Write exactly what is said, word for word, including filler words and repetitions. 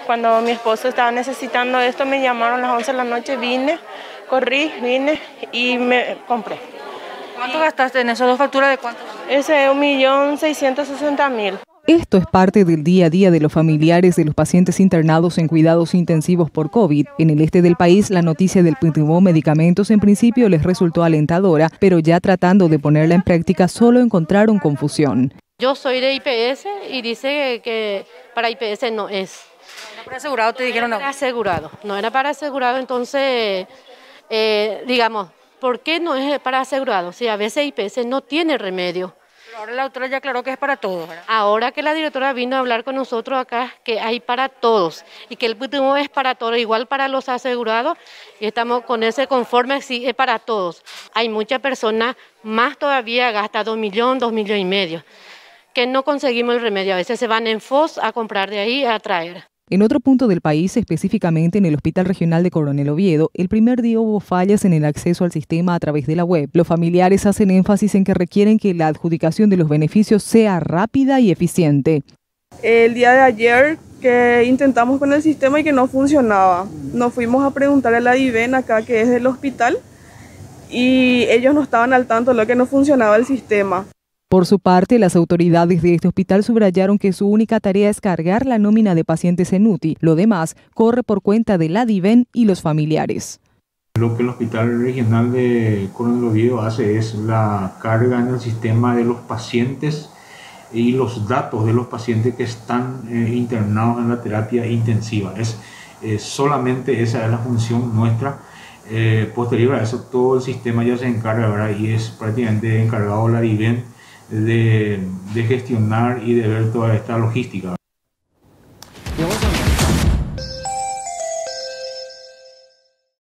Cuando mi esposo estaba necesitando esto, me llamaron a las once de la noche, vine, corrí, vine y me compré. ¿Cuánto gastaste en esas dos facturas de cuánto? Ese es un millón seiscientos sesenta mil. Esto es parte del día a día de los familiares de los pacientes internados en cuidados intensivos por COVID. En el este del país, la noticia del Pitiumó Medicamentos en principio les resultó alentadora, pero ya tratando de ponerla en práctica solo encontraron confusión. Yo soy de I P S y dice que para I P S no es. ¿No era para asegurado? Te dijeron no. No era asegurado, no era para asegurado, entonces, eh, digamos, ¿por qué no es para asegurado? Si a veces I P S no tiene remedio. Pero ahora la doctora ya aclaró que es para todos, ¿verdad? Ahora que la directora vino a hablar con nosotros acá, que hay para todos y que el Pitiumó es para todos, igual para los asegurados, y estamos con ese conforme, sí, es para todos. Hay muchas personas, más todavía gasta dos millones, dos millones y medio, que no conseguimos el remedio. A veces se van en F O S a comprar de ahí a traer. En otro punto del país, específicamente en el Hospital Regional de Coronel Oviedo, el primer día hubo fallas en el acceso al sistema a través de la web. Los familiares hacen énfasis en que requieren que la adjudicación de los beneficios sea rápida y eficiente. El día de ayer que intentamos con el sistema y que no funcionaba, nos fuimos a preguntar a la DIVEN acá, que es del hospital, y ellos no estaban al tanto de lo que no funcionaba el sistema. Por su parte, las autoridades de este hospital subrayaron que su única tarea es cargar la nómina de pacientes en U T I. Lo demás corre por cuenta de la DIVEN y los familiares. Lo que el Hospital Regional de Coronel Oviedo hace es la carga en el sistema de los pacientes y los datos de los pacientes que están eh, internados en la terapia intensiva. Es eh, solamente esa es la función nuestra. Eh, posterior a eso, todo el sistema ya se encarga, ¿verdad? Y es prácticamente encargado la DIVEN de, de gestionar y de ver toda esta logística.